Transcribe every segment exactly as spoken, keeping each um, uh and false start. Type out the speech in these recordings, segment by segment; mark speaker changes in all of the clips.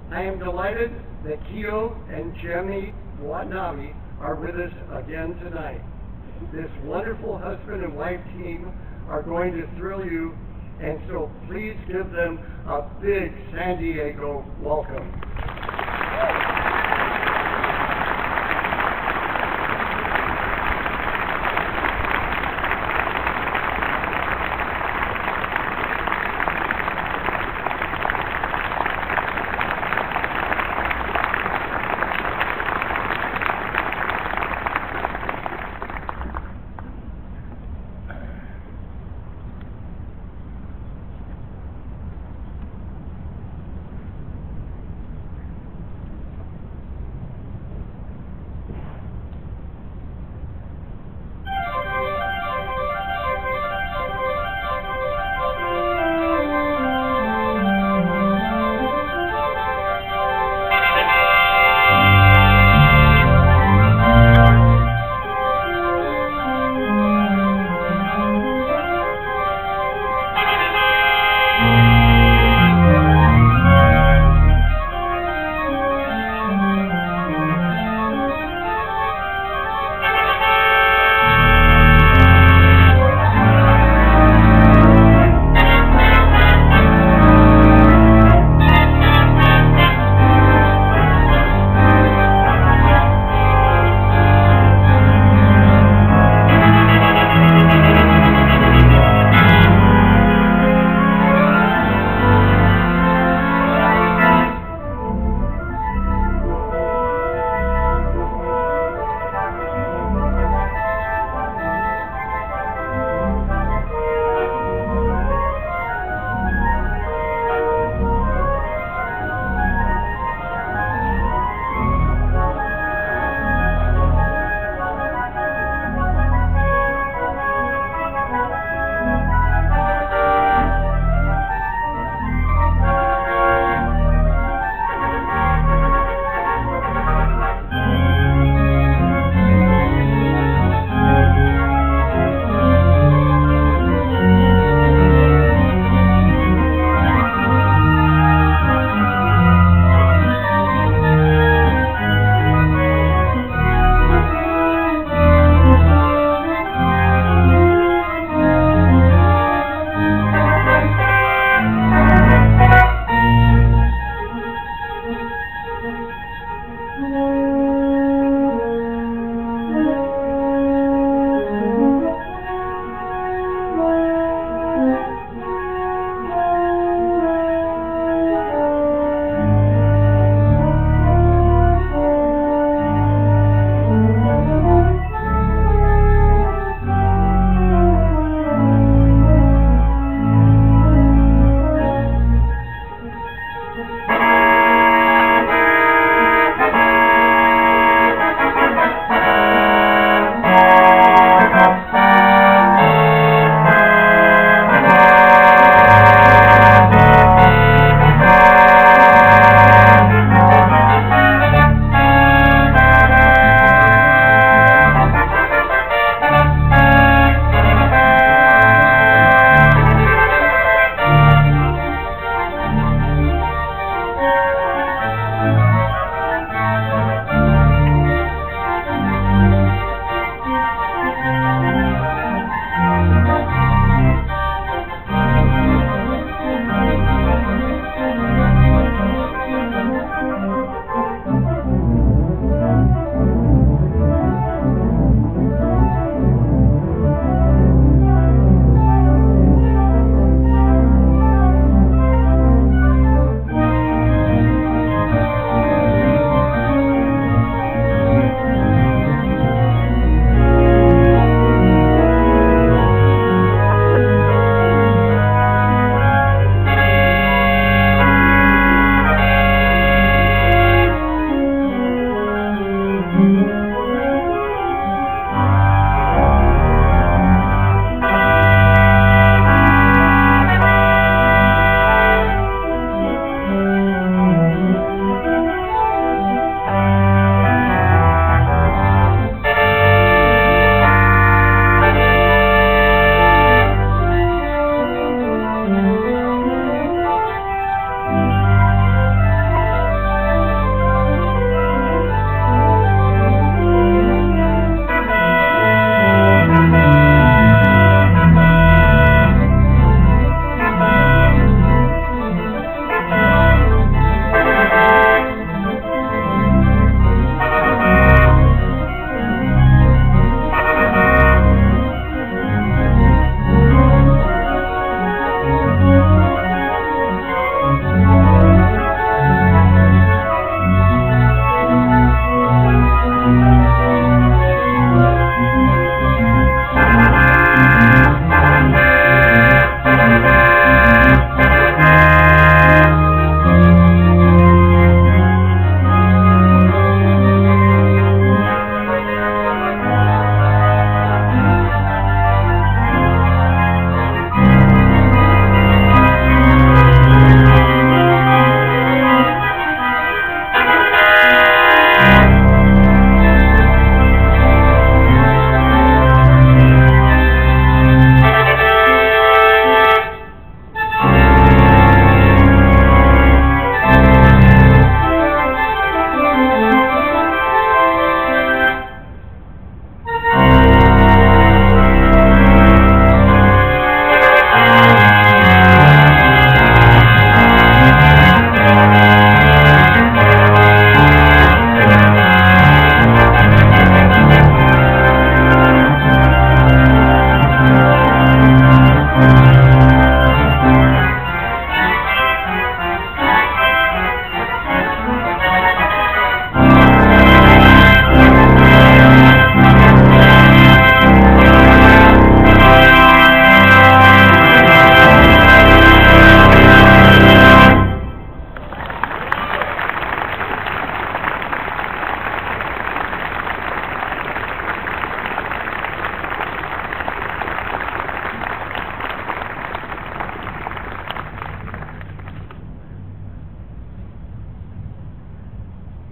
Speaker 1: I am delighted that Keo and Jemmy Watanabe are with us again tonight. This wonderful husband and wife team are going to thrill you, and so please give them a big San Diego welcome.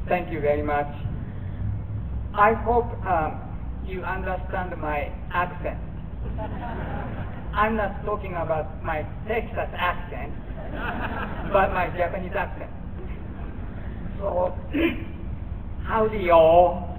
Speaker 2: Thank you very much. I hope um, you understand my accent. I'm not talking about my Texas accent, but my Japanese accent. So, howdy y'all.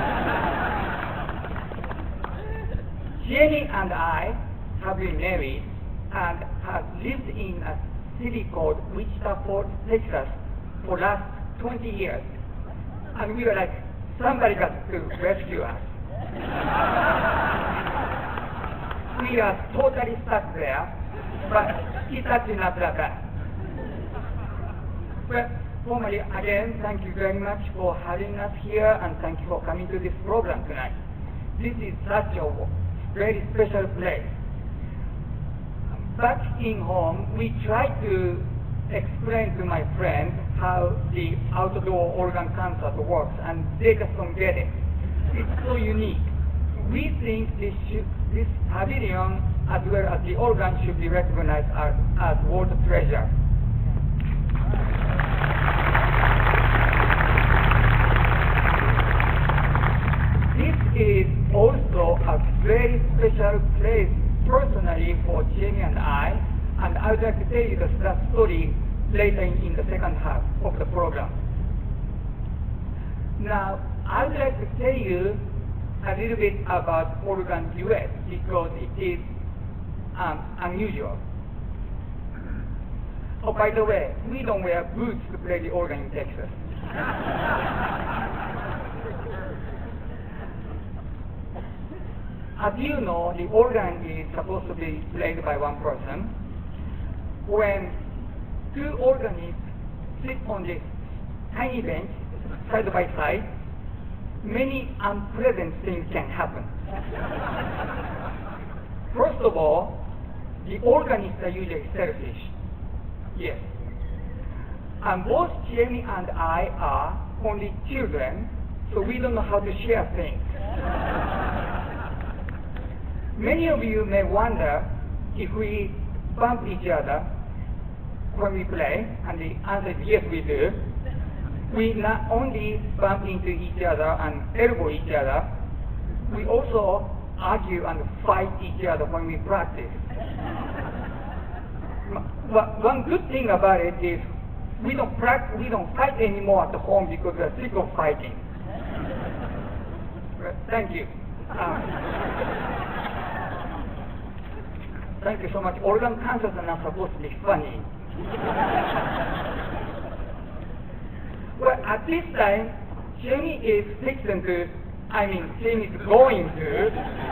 Speaker 2: Jenny and I have been married and have lived in a city called Wichita Falls, Texas for last twenty years. And we were like, somebody got to rescue us. We are totally stuck there, but it's actually not that bad. Well, formally, again, thank you very much for having us here, and thank you for coming to this program tonight. This is such a very special place. Back in home, we try to explain to my friends how the outdoor organ concert works, and they just don't get it. It's so unique. We think this, should, this pavilion, as well as the organ, should be recognized as, as world treasure. This is also a very special place personally for Jenny and I, and I would like to tell you the, that story later in, in the second half of the program. Now, I would like to tell you a little bit about organ duet because it is um, unusual. Oh, by the way, we don't wear boots to play the organ in Texas. As you know, the organ is supposed to be played by one person. When two organists sit on this tiny bench, side by side, many unpleasant things can happen. First of all, the organists are usually selfish. Yes. And both Jenny and I are only children, so we don't know how to share things. Many of you may wonder if we bump each other when we play, and the answer is yes, we do. We not only bump into each other and elbow each other, we also argue and fight each other when we practice. But one good thing about it is we don't practice, we don't fight anymore at home because we're sick of fighting. Thank you. Um, thank you so much. Organ concerts are not supposed to be funny. Well, at this time, Jenny is fixing to, I mean, Jenny is going to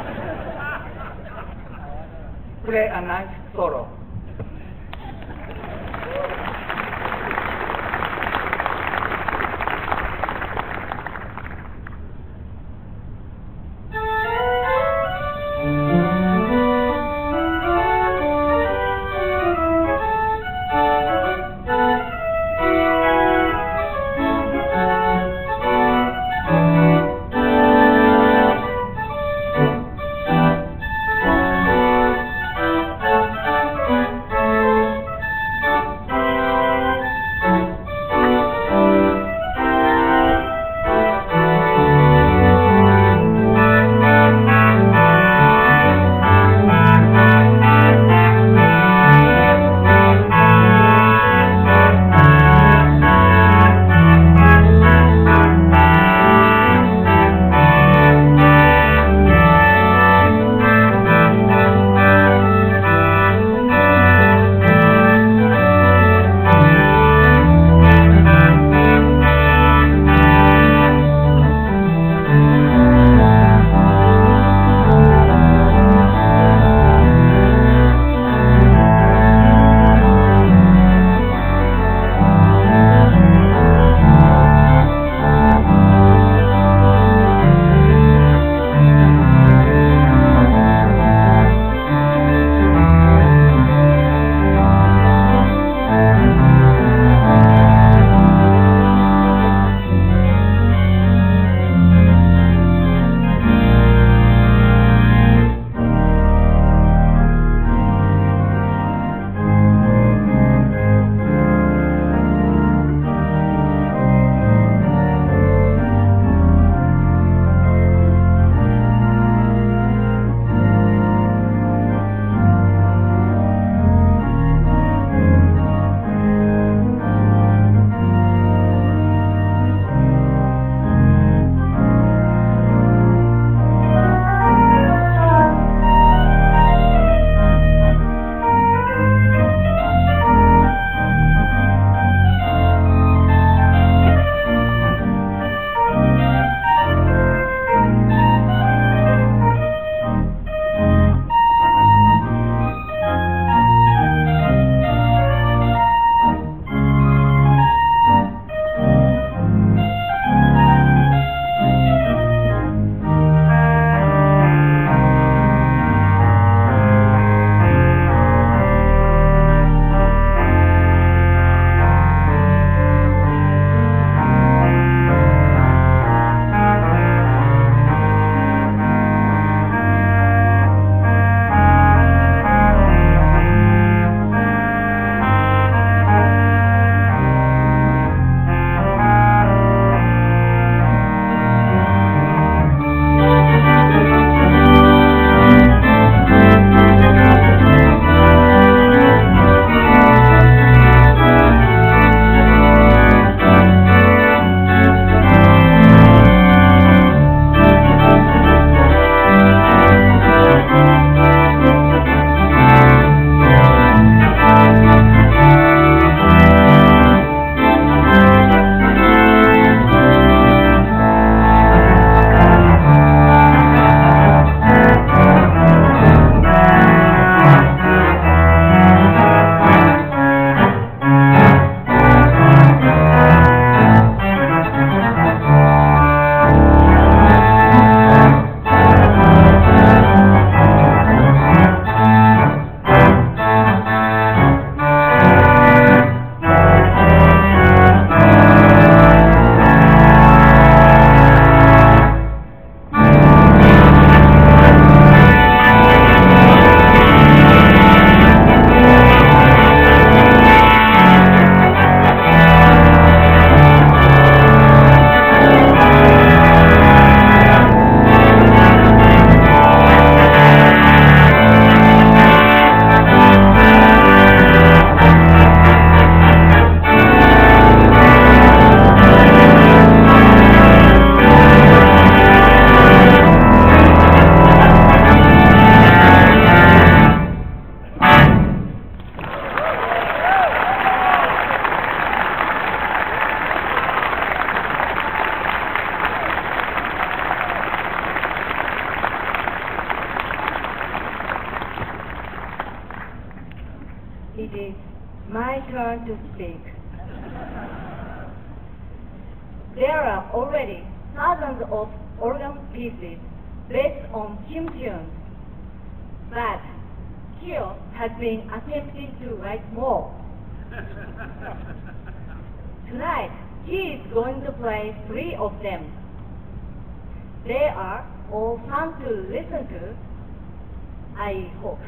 Speaker 2: play a nice solo.
Speaker 3: Thank you. to speak. There are already thousands of organ pieces based on Kim tunes, but Kyo has been attempting to write more. Tonight, he is going to play three of them. They are all fun to listen to, I hope.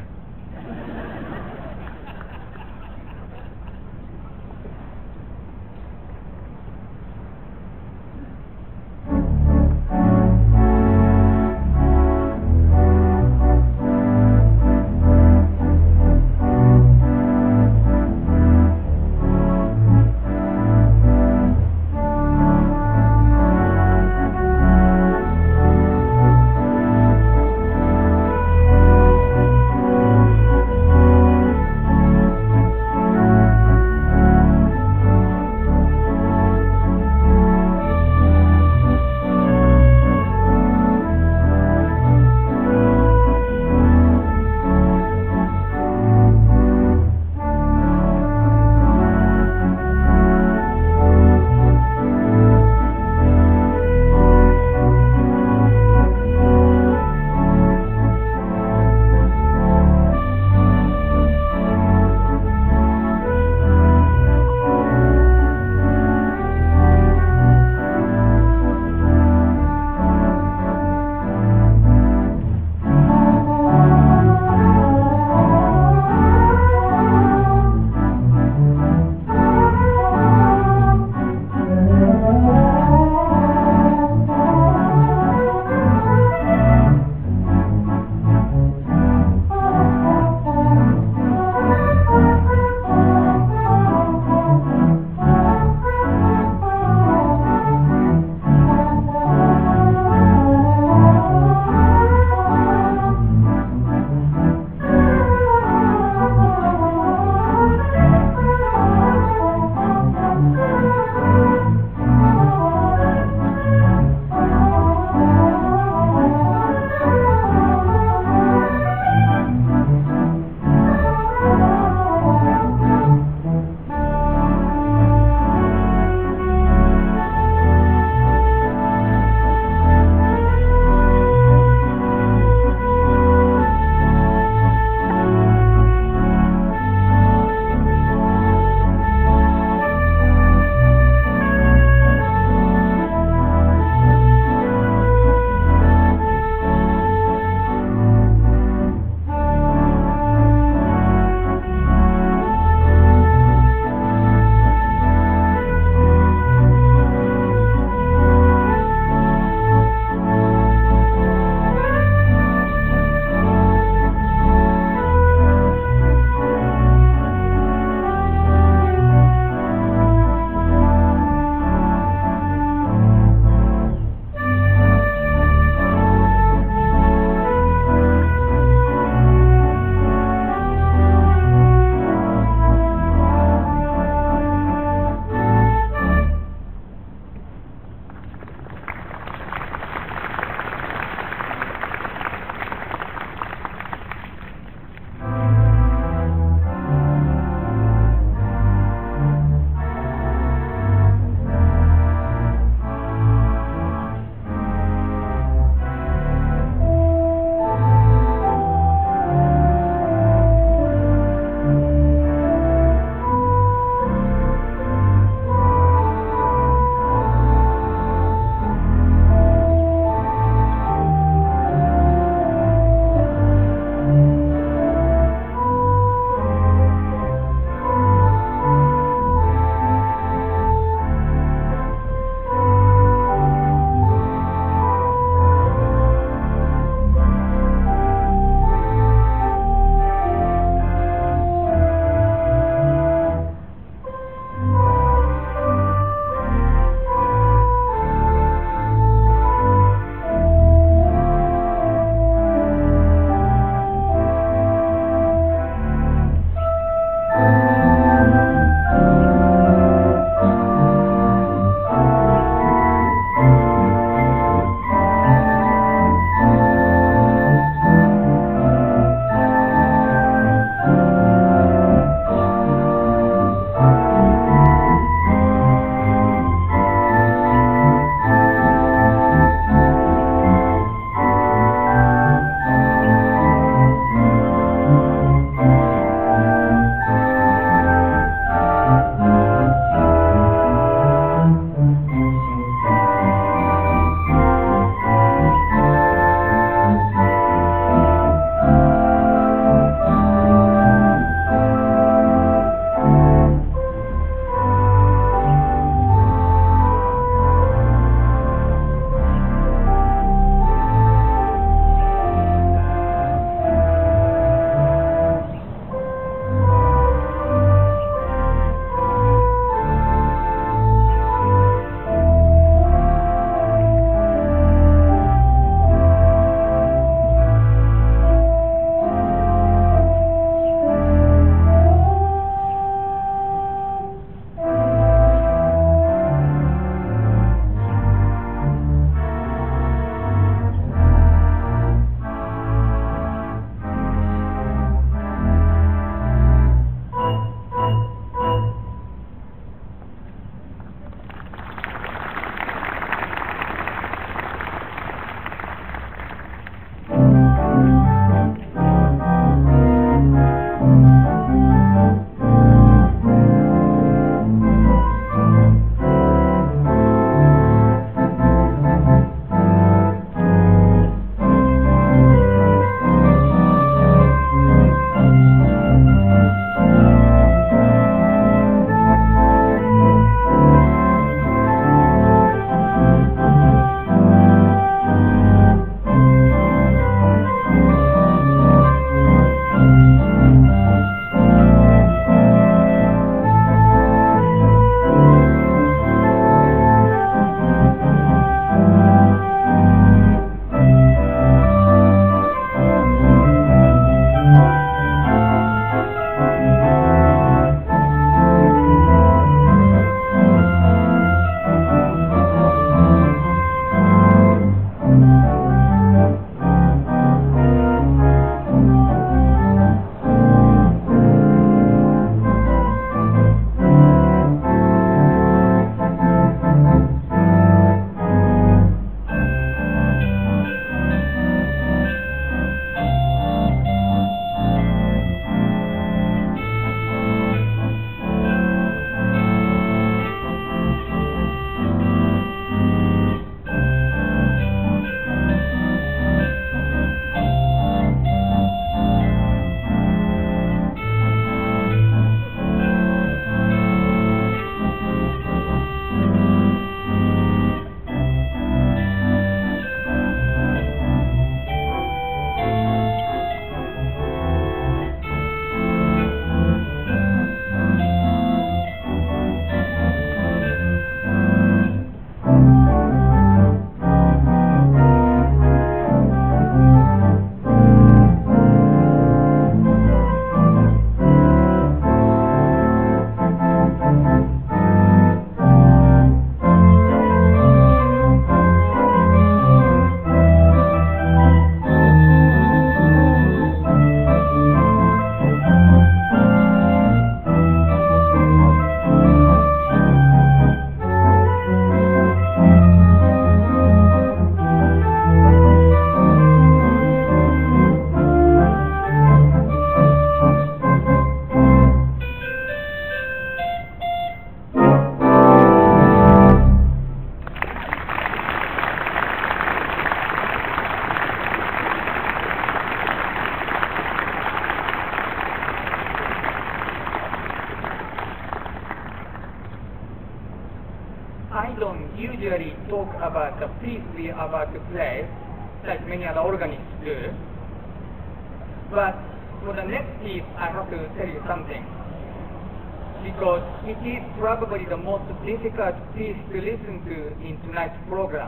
Speaker 2: I don't usually talk about the piece we are about to play, like many other organists do. But for the next piece, I have to tell you something. Because it is probably the most difficult piece to listen to in tonight's program.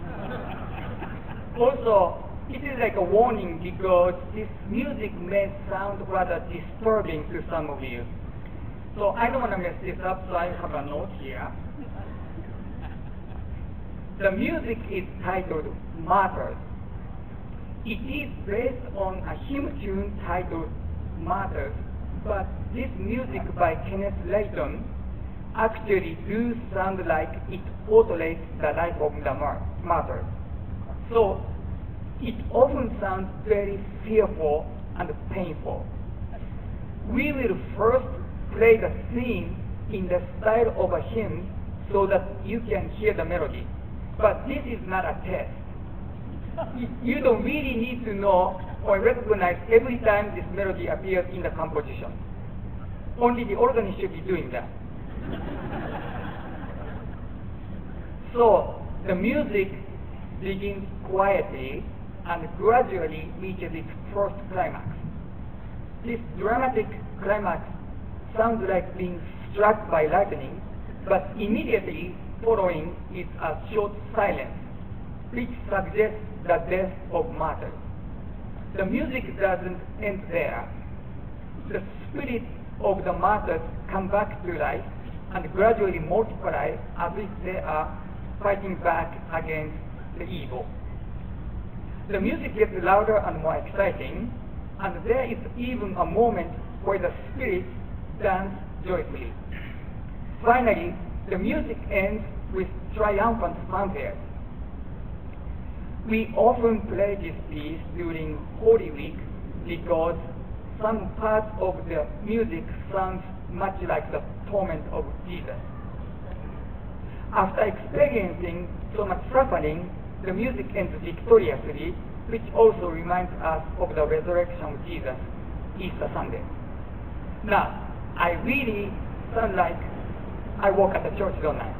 Speaker 2: Also, it is like a warning because this music may sound rather disturbing to some of you. So I don't want to mess this up, so I have a note here. The music is titled Martyrs. It is based on a hymn tune titled Martyrs, but this music by Kenneth Layton actually do sound like it portrays the life of the martyrs. So it often sounds very fearful and painful. We will first play the theme in the style of a hymn so that you can hear the melody. But this is not a test. You don't really need to know or recognize every time this melody appears in the composition. Only the organist should be doing that. So the music begins quietly and gradually reaches its first climax. This dramatic climax sounds like being struck by lightning, but immediately following is a short silence, which suggests the death of martyrs. The music doesn't end there. The spirit of the martyrs come back to life and gradually multiply as if they are fighting back against the evil. The music gets louder and more exciting, and there is even a moment where the spirits dance joyfully. Finally, the music ends with triumphant fanfare. We often play this piece during Holy Week because some parts of the music sounds much like the torment of Jesus. After experiencing so much suffering, the music ends victoriously, which also reminds us of the resurrection of Jesus, Easter Sunday. Now, I really sound like I work at the church, don't I?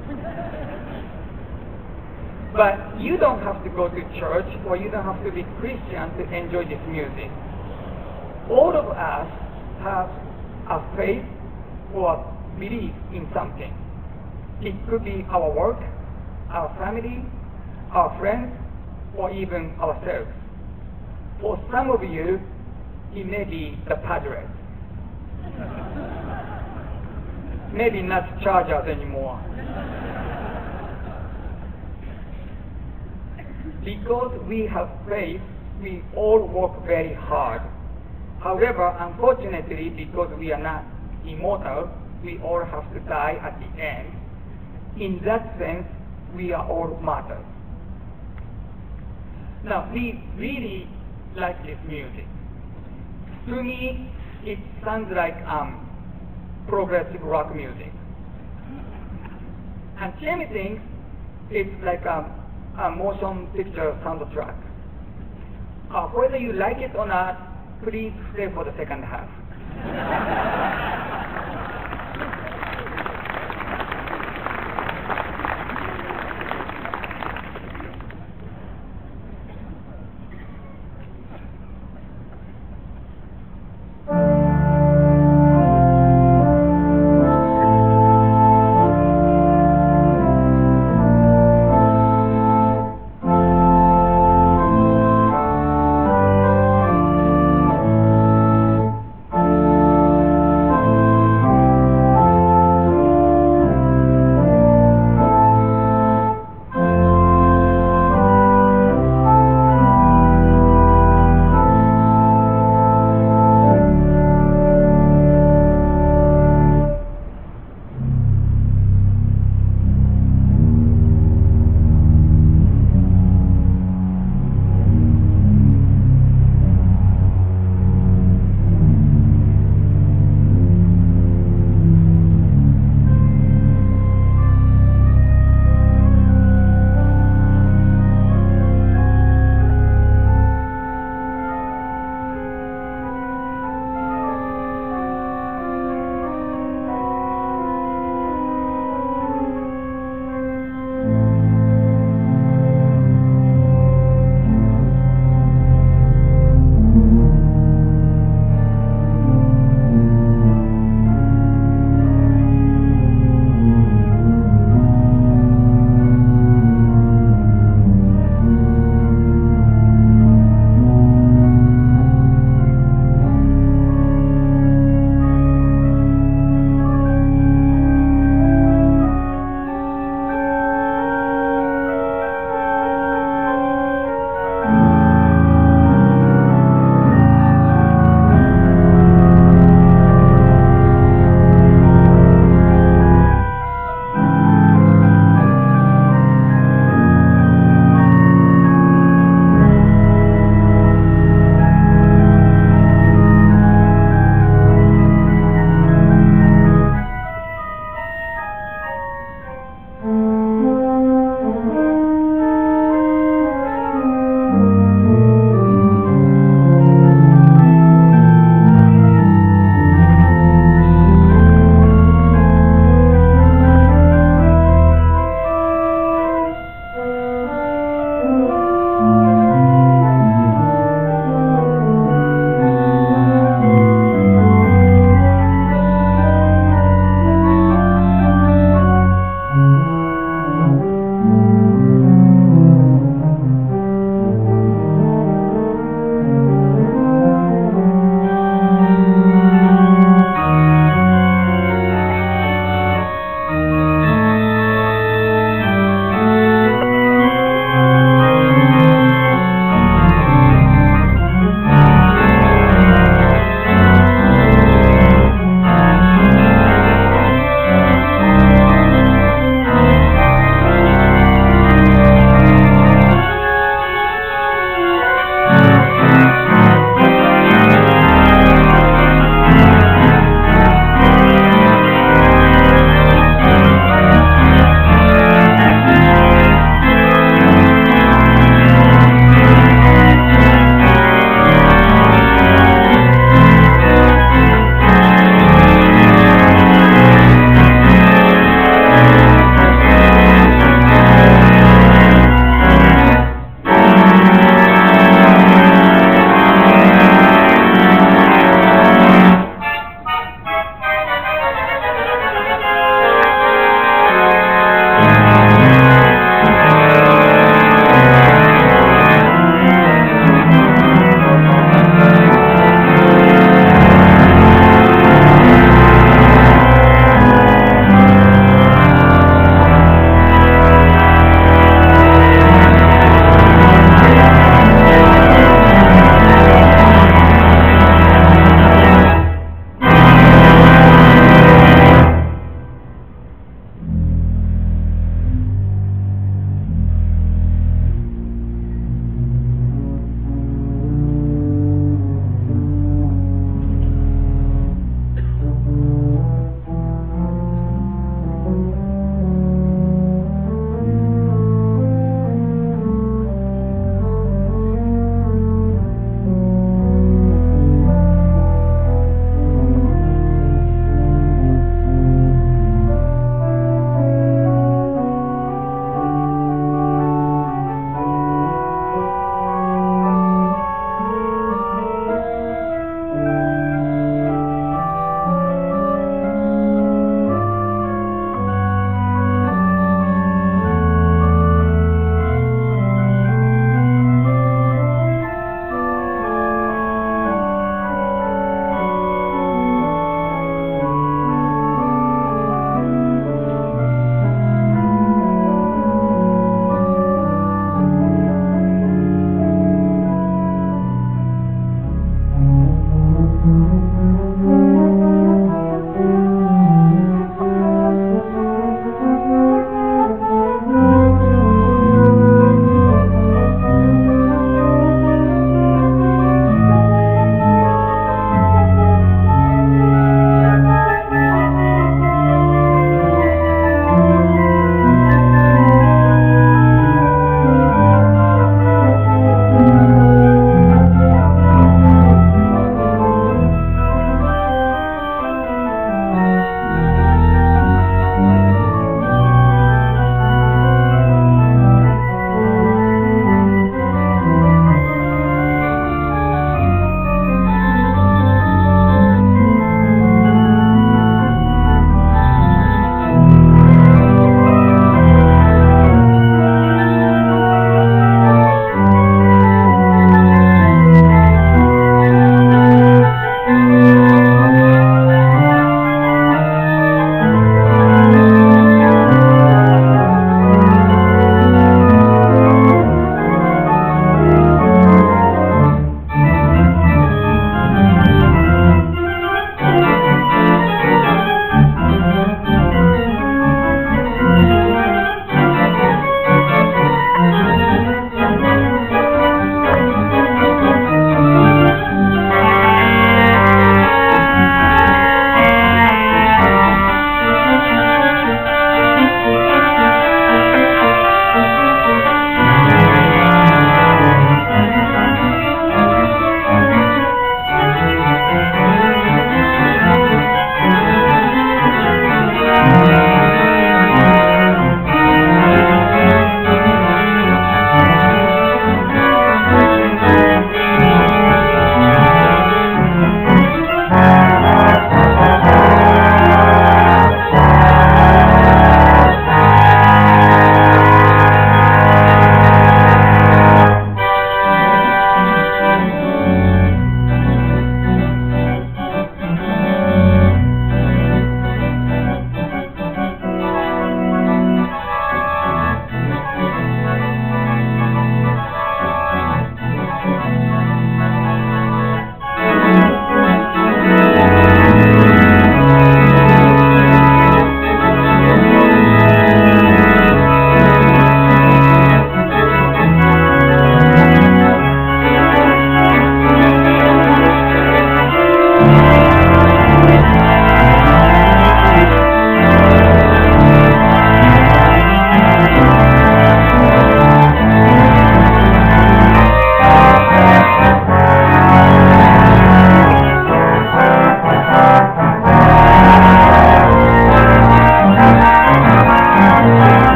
Speaker 2: But you don't have to go to church or you don't have to be Christian to enjoy this music. All of us have a faith or belief in something. It could be our work, our family, our friends, or even ourselves. For some of you, it may be the Padres. Maybe not Chargers anymore. Because we have faith, we all work very hard. However, unfortunately, because we are not immortal, we all have to die at the end. In that sense, we are all martyrs. Now, we really like this music. To me, it sounds like um, progressive rock music. And Jamie thinks it's like a, a motion picture soundtrack. Uh, whether you like it or not, please stay for the second half.
Speaker 4: Thank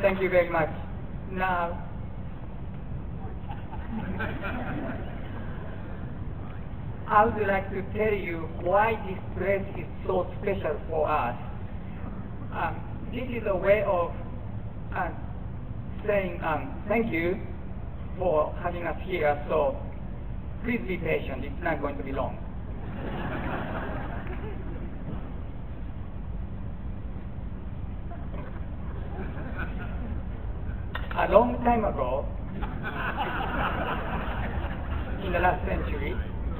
Speaker 2: Thank you very much. Now, I would like to tell you why this place is so special for us. Um, this is a way of uh, saying um, thank you for having us here, so please be patient, it's not going to be long. A long time ago, in the last century,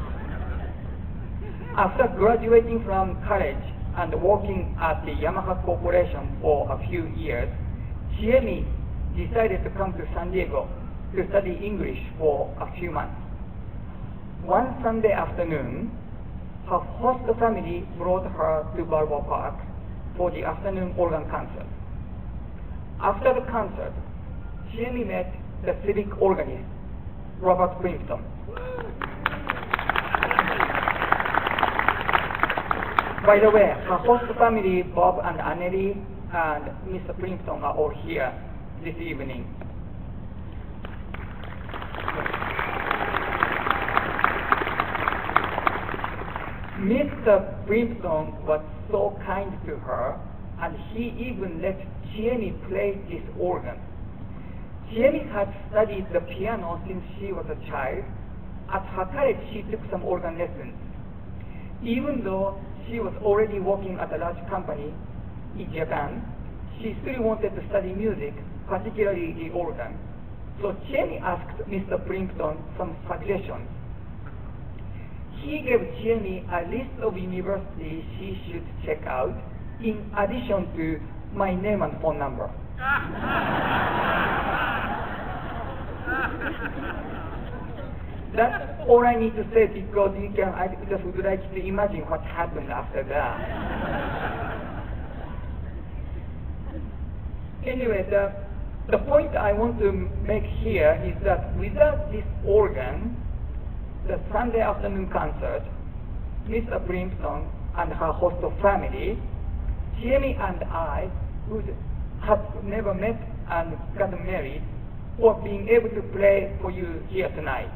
Speaker 2: after graduating from college and working at the Yamaha Corporation for a few years, Chiemi decided to come to San Diego to study English for a few months. One Sunday afternoon, her host family brought her to Balboa Park for the afternoon organ concert. After the concert, Chiemi met the civic organist, Robert Princeton. By the way, her host family, Bob and Anneli, and Mister Princeton are all here this evening. Mister Princeton was so kind to her, and he even let Chiemi play this organ. Chiemi had studied the piano since she was a child. At her college, she took some organ lessons. Even though she was already working at a large company in Japan, she still wanted to study music, particularly the organ. So Chiemi asked Mister Princeton some suggestions. He gave Chiemi a list of universities she should check out, in addition to my name and phone number. That's all I need to say, because you can, I just would like to imagine what happened after that. Anyway, the, the point I want to make here is that without this organ, the Sunday afternoon concert, Mister Princeton and her host family, Chiemi and I, who had never met and got married, for being able to play for you here tonight.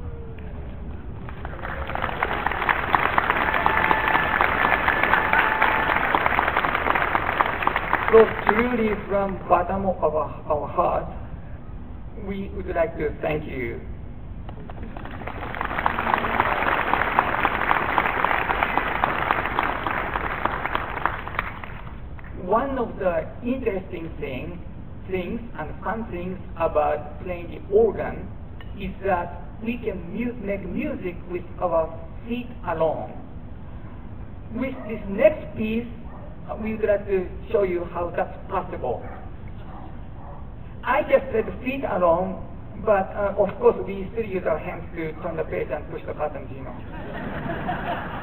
Speaker 2: So truly, from the bottom of our, our heart, we would like to thank you. One of the interesting things, things and fun things about playing the organ is that we can mu make music with our feet alone. With this next piece, uh, we would like to show you how that's possible. I just said feet alone, but uh, of course we still use our hands to turn the page and push the buttons, you know.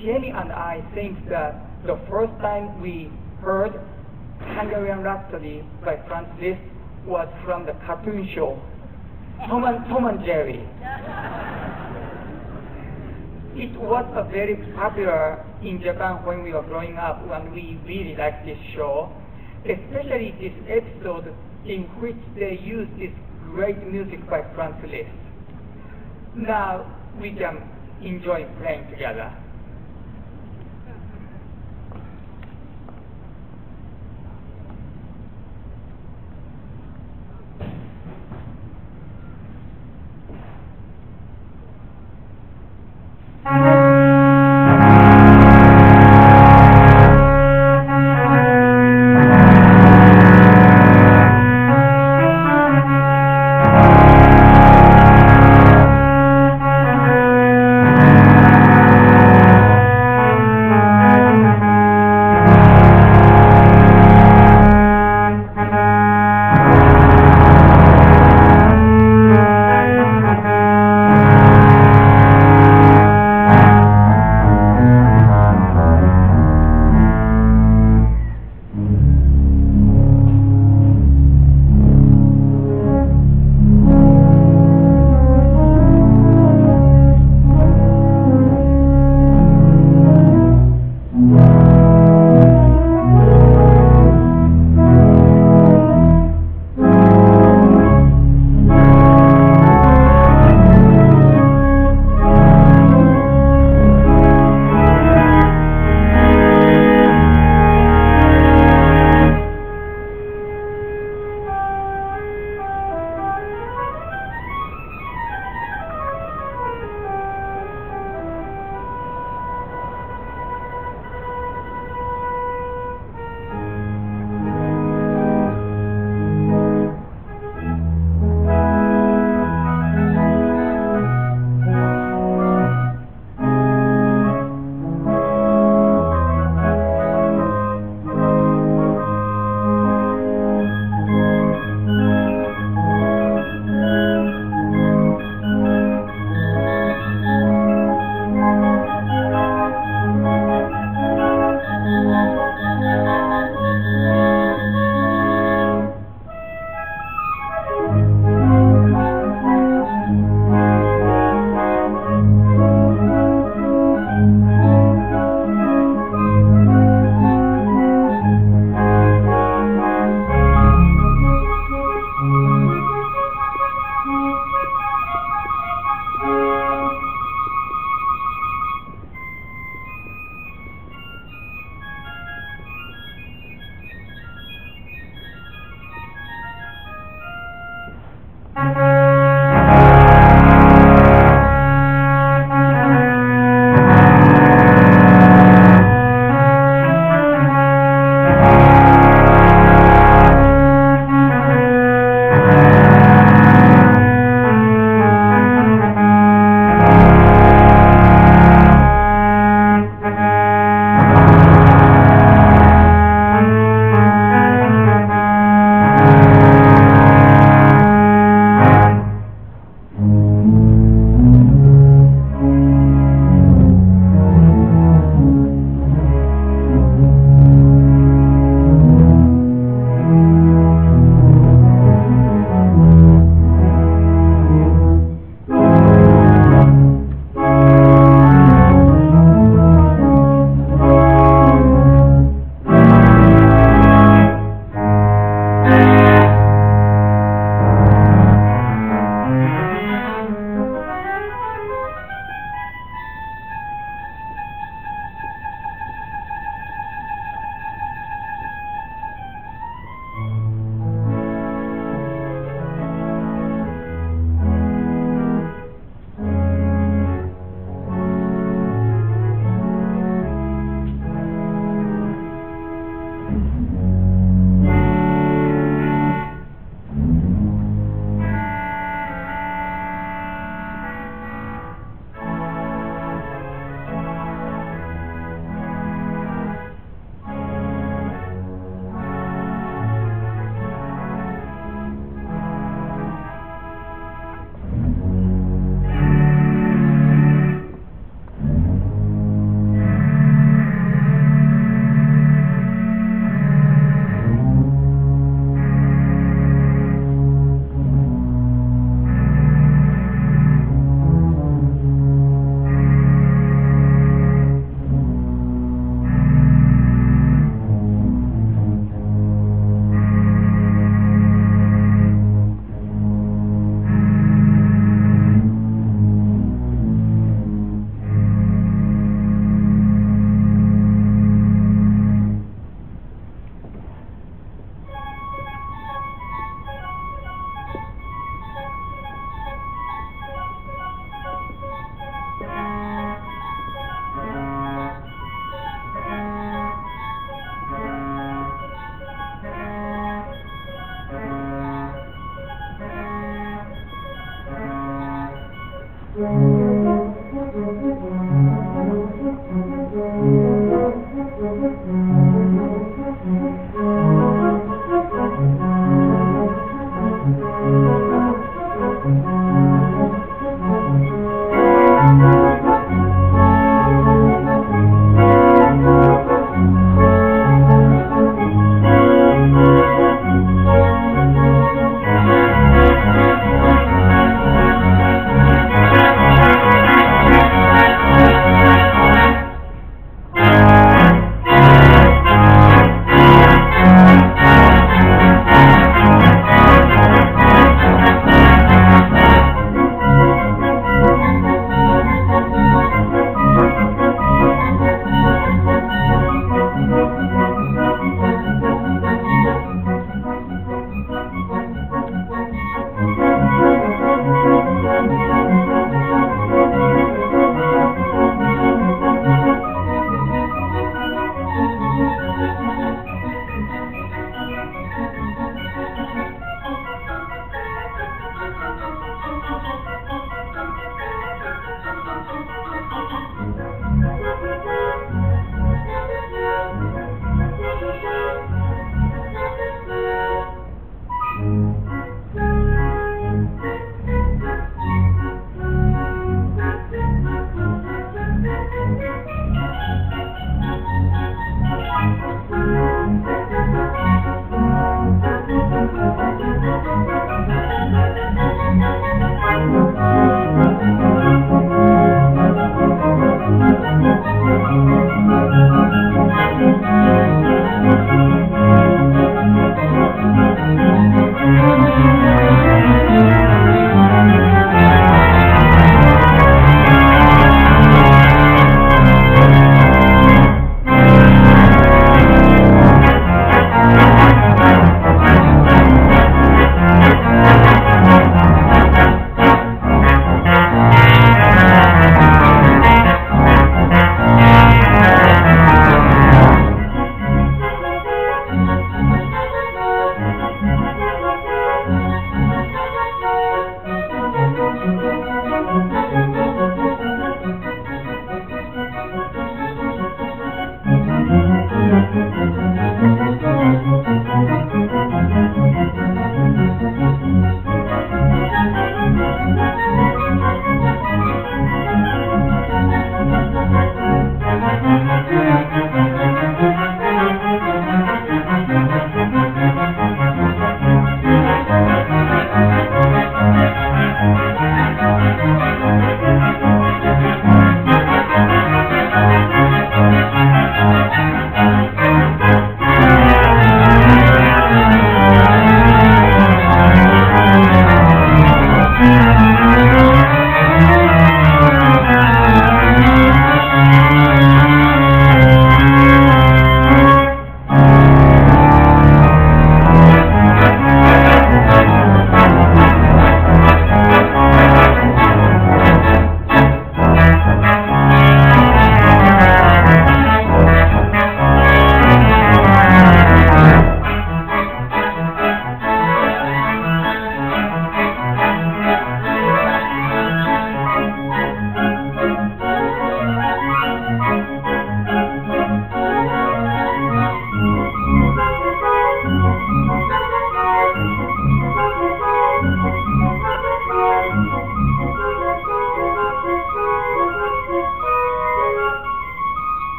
Speaker 2: Jamie and I think that the first time we heard Hungarian Rhapsody by Franz Liszt was from the cartoon show, Tom and, Tom and Jerry. It was a very popular in Japan when we were growing up, and we really liked this show, especially this episode in which they used this great music by Franz Liszt. Now we can enjoy playing together.